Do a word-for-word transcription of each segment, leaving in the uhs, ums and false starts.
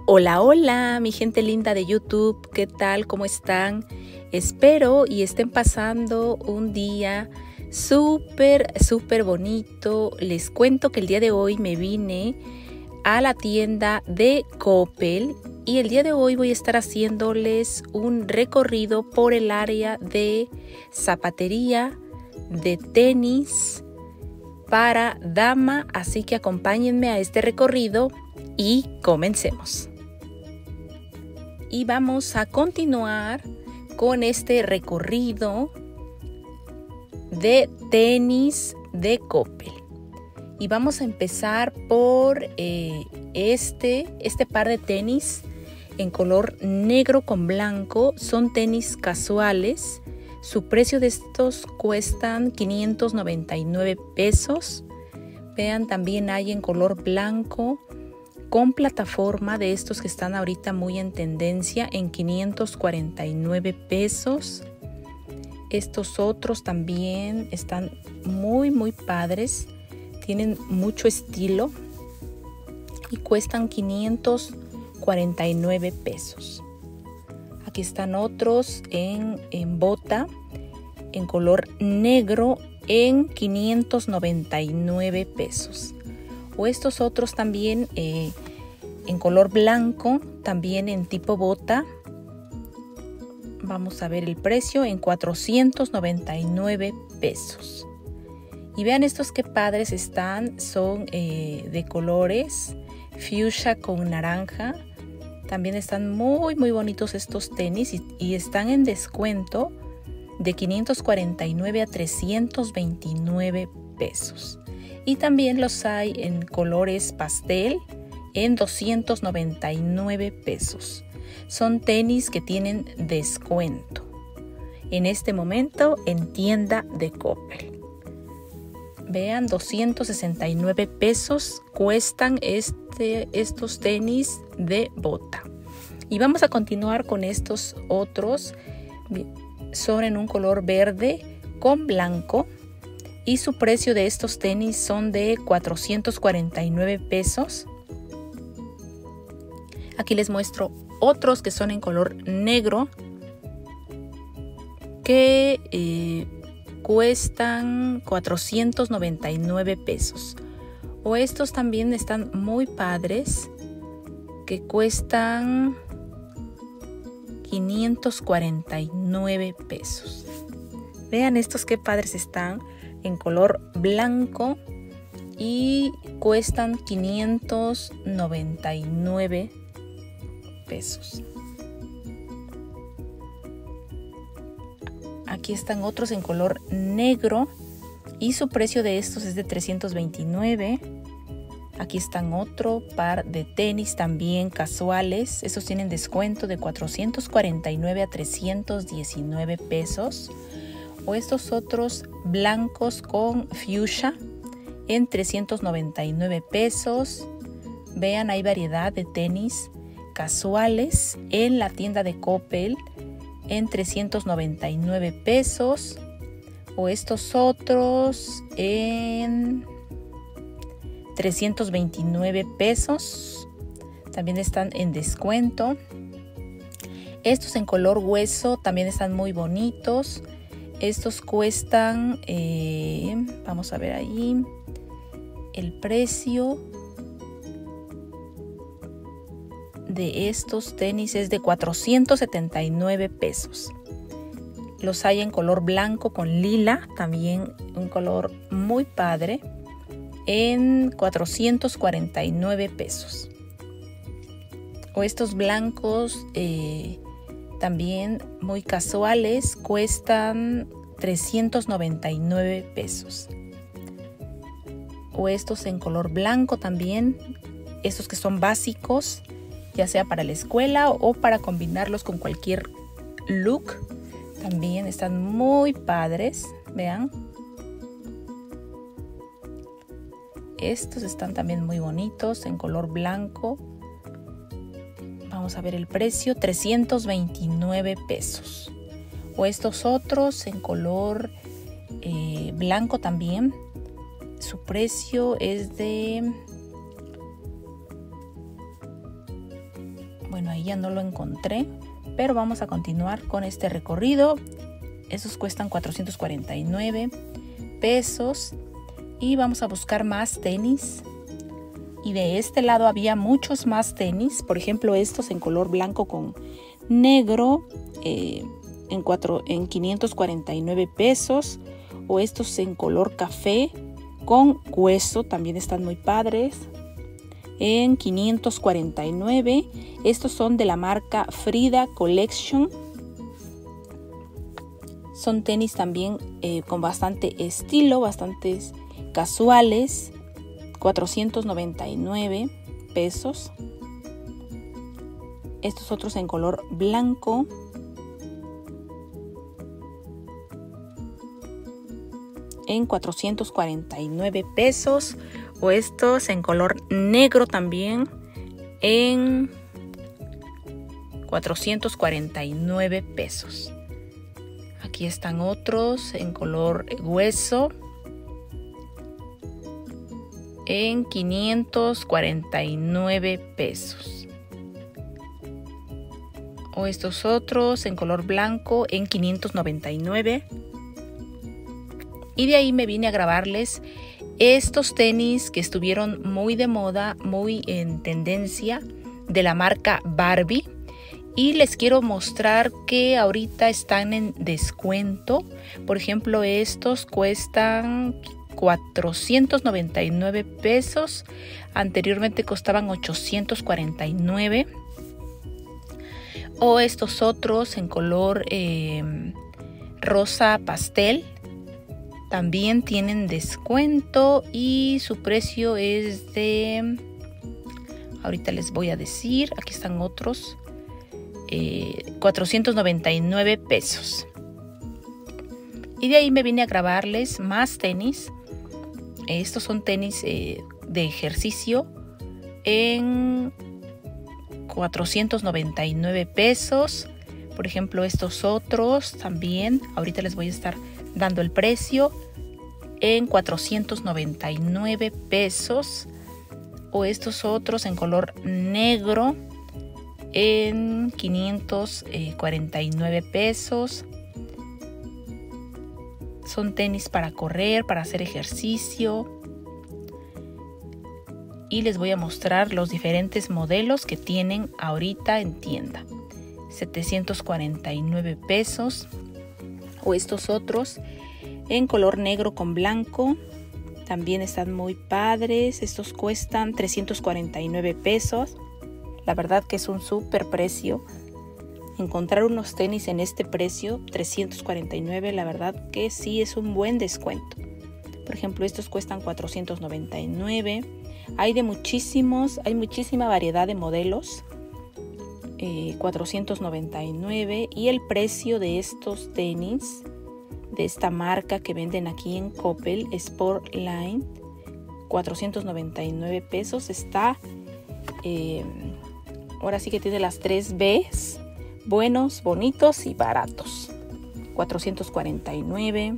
Hola, hola, mi gente linda de YouTube, ¿qué tal? ¿Cómo están? Espero y estén pasando un día súper, súper bonito. Les cuento que el día de hoy me vine a la tienda de Coppel y el día de hoy voy a estar haciéndoles un recorrido por el área de zapatería, de tenis para dama, así que acompáñenme a este recorrido y comencemos. Y vamos a continuar con este recorrido de tenis de Coppel. Y vamos a empezar por eh, este, este par de tenis en color negro con blanco. Son tenis casuales. Su precio de estos cuestan quinientos noventa y nueve pesos. Vean, también hay en color blanco con plataforma, de estos que están ahorita muy en tendencia, en quinientos cuarenta y nueve pesos. Estos otros también están muy muy padres, tienen mucho estilo y cuestan quinientos cuarenta y nueve pesos. Aquí están otros en, en bota en color negro en quinientos noventa y nueve pesos. O estos otros también eh, en color blanco, también en tipo bota. Vamos a ver el precio en cuatrocientos noventa y nueve pesos. Y vean estos qué padres están, son eh, de colores fuchsia con naranja. También están muy muy bonitos estos tenis y, y están en descuento de quinientos cuarenta y nueve a trescientos veintinueve pesos. Y también los hay en colores pastel en doscientos noventa y nueve pesos. Son tenis que tienen descuento en este momento en tienda de Coppel. Vean, doscientos sesenta y nueve pesos cuestan este, estos tenis de bota. Y vamos a continuar con estos otros. Son en un color verde con blanco. Y su precio de estos tenis son de cuatrocientos cuarenta y nueve pesos. Aquí les muestro otros que son en color negro que eh, cuestan cuatrocientos noventa y nueve pesos. O estos también están muy padres que cuestan quinientos cuarenta y nueve pesos. Vean estos qué padres están en color blanco y cuestan quinientos noventa y nueve pesos. Aquí están otros en color negro y su precio de estos es de trescientos veintinueve. Aquí están otro par de tenis también casuales. Estos tienen descuento de cuatrocientos cuarenta y nueve a trescientos diecinueve pesos. O estos otros blancos con fuchsia en trescientos noventa y nueve pesos. Vean, hay variedad de tenis casuales en la tienda de Coppel en trescientos noventa y nueve pesos. O estos otros en trescientos veintinueve pesos. También están en descuento. Estos en color hueso también están muy bonitos. Estos cuestan, eh, vamos a ver ahí, el precio de estos tenis es de cuatrocientos setenta y nueve pesos. Los hay en color blanco con lila, también un color muy padre, en cuatrocientos cuarenta y nueve pesos. O estos blancos eh, también muy casuales, cuestan trescientos noventa y nueve pesos. O estos en color blanco también, estos que son básicos, ya sea para la escuela o para combinarlos con cualquier look, también están muy padres. Vean, estos están también muy bonitos en color blanco. Vamos a ver el precio, trescientos veintinueve pesos. O estos otros en color eh, blanco también. Su precio es de amarilla no lo encontré, pero vamos a continuar con este recorrido. Esos cuestan cuatrocientos cuarenta y nueve pesos y vamos a buscar más tenis. Y de este lado había muchos más tenis, por ejemplo estos en color blanco con negro eh, en, cuatro, en quinientos cuarenta y nueve pesos, o estos en color café con hueso, también están muy padres, en quinientos cuarenta y nueve. Estos son de la marca Frida Collection. Son tenis también eh, con bastante estilo, bastantes casuales, cuatrocientos noventa y nueve pesos. Estos otros en color blanco, en cuatrocientos cuarenta y nueve pesos, o estos en color negro también en cuatrocientos cuarenta y nueve pesos. Aquí están otros en color hueso en quinientos cuarenta y nueve pesos, o estos otros en color blanco en quinientos noventa y nueve. Y de ahí me vine a grabarles estos tenis que estuvieron muy de moda, muy en tendencia, de la marca Barbie. Y les quiero mostrar que ahorita están en descuento. Por ejemplo, estos cuestan cuatrocientos noventa y nueve pesos. Anteriormente costaban ochocientos cuarenta y nueve. O estos otros en color eh, rosa pastel. También tienen descuento y su precio es de, ahorita les voy a decir, aquí están otros, eh, cuatrocientos noventa y nueve pesos. Y de ahí me vine a grabarles más tenis. Estos son tenis eh, de ejercicio en cuatrocientos noventa y nueve pesos. Por ejemplo, estos otros también, ahorita les voy a estar dando el precio, en cuatrocientos noventa y nueve pesos, o estos otros en color negro en quinientos cuarenta y nueve pesos. Son tenis para correr, para hacer ejercicio, y les voy a mostrar los diferentes modelos que tienen ahorita en tienda. setecientos cuarenta y nueve pesos, o estos otros en color negro con blanco, también están muy padres. Estos cuestan trescientos cuarenta y nueve pesos. La verdad que es un súper precio. Encontrar unos tenis en este precio, trescientos cuarenta y nueve, la verdad que sí es un buen descuento. Por ejemplo, estos cuestan cuatrocientos noventa y nueve. Hay de muchísimos, hay muchísima variedad de modelos. Eh, cuatrocientos noventa y nueve, y el precio de estos tenis de esta marca que venden aquí en Coppel, Sportline, cuatrocientos noventa y nueve pesos. Está eh, ahora sí que tiene las tres B's: buenos, bonitos y baratos. cuatrocientos cuarenta y nueve.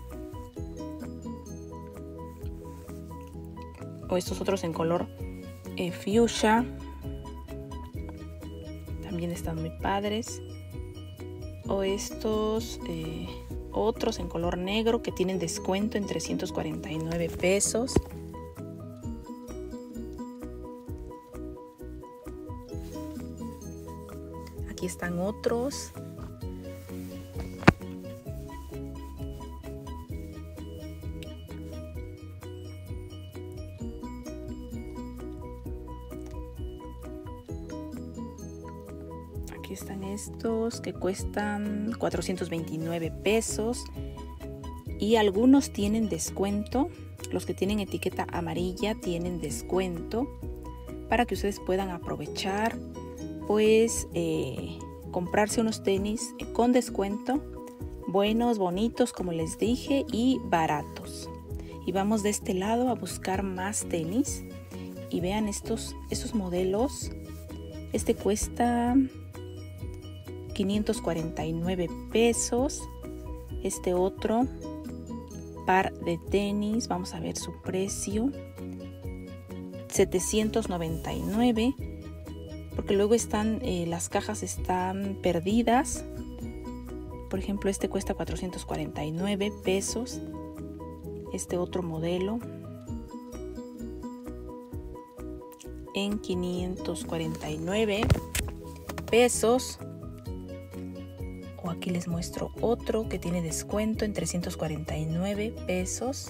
O estos otros en color eh, fuchsia, también están muy padres. O estos eh, otros en color negro que tienen descuento en trescientos cuarenta y nueve pesos. Aquí están otros. Aquí están estos que cuestan cuatrocientos veintinueve pesos, y algunos tienen descuento. Los que tienen etiqueta amarilla tienen descuento para que ustedes puedan aprovechar, pues eh, comprarse unos tenis con descuento, buenos, bonitos, como les dije, y baratos. Y vamos de este lado a buscar más tenis, y vean estos, estos modelos. Este cuesta quinientos cuarenta y nueve pesos. Este otro par de tenis, vamos a ver su precio, setecientos noventa y nueve. porque luego están, eh, las cajas están perdidas. Por ejemplo, este cuesta cuatrocientos cuarenta y nueve pesos. Este otro modelo en quinientos cuarenta y nueve pesos. O aquí les muestro otro que tiene descuento en trescientos cuarenta y nueve pesos.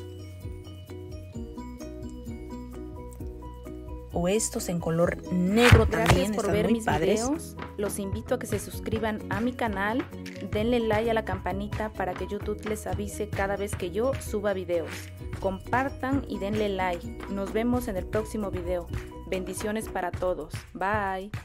O estos en color negro también. Gracias por ver mis videos. Los invito a que se suscriban a mi canal, denle like a la campanita para que YouTube les avise cada vez que yo suba videos. Compartan y denle like. Nos vemos en el próximo video. Bendiciones para todos. Bye.